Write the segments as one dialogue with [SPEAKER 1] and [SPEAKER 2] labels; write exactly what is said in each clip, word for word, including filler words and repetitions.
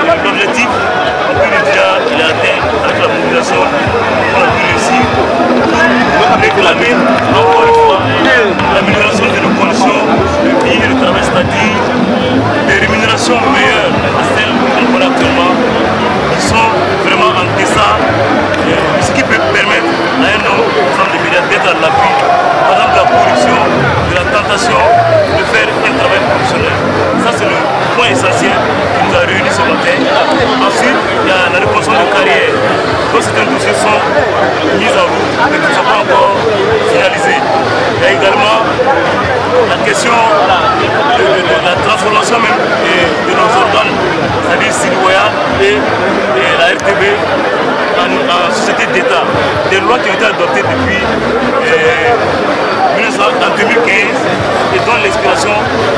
[SPEAKER 1] l'objectif, on peut le dire, il est atteint avec la mobilisation. On a pu réussir pour réclamer encore une fois l'amélioration de nos conditions de vie et de travail, c'est-à-dire des rémunérations meilleures à celles qu'on a actuellement, qui sont vraiment en deçà, ce qui peut permettre à un homme femme de médias d'être à l'appui, par exemple de la corruption, de la tentation de faire un travail professionnel. Ça c'est le point essentiel qui nous a réunis ce matin. Ensuite, il y a la reconstruction de carrière. Donc certains dossiers sont mis en route mais qui ne sont pas encore finalisés. Il y a également la question de, de, de la transformation même de, de nos organes, c'est-à-dire Sidiwaya et, et la R T B en, en société d'État. Des lois qui ont été adoptées depuis euh, en deux mille quinze et dont l'expiration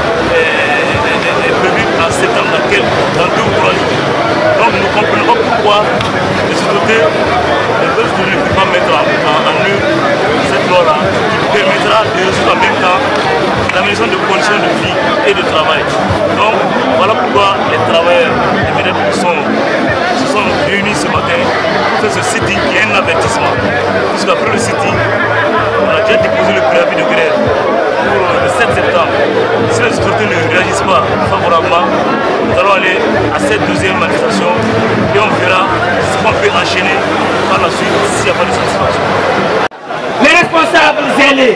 [SPEAKER 1] est, est prévue en septembre, dans, quel, dans deux ou trois jours. Donc nous comprenons pourquoi les autorités ne peuvent pas mettre en, en, en œuvre cette loi-là qui permettra de résoudre en même temps l'amélioration de conditions de vie et de travail. Donc voilà pourquoi les travailleurs et les médias sont, se sont réunis ce matin pour faire ce sitting qui est un avertissement. Puisqu'après le sitting, on a déjà déposé le préavis de grève pour le sept septembre. Si les autorités ne réagissent pas favorablement, nous allons aller à cette deuxième manifestation et on verra ce qu'on peut enchaîner par la suite s'il n'y a pas de satisfaction.
[SPEAKER 2] Les responsables zélés,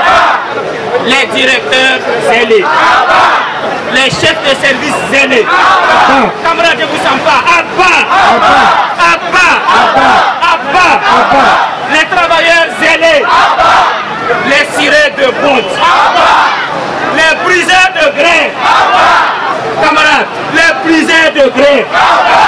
[SPEAKER 2] les directeurs zélés, les chefs de service zélés, camarades de Boussamba, à bas, à bas, à bas, les travailleurs zélés, les cirés de bonte, les briseurs de grès, camarades, les briseurs de grès.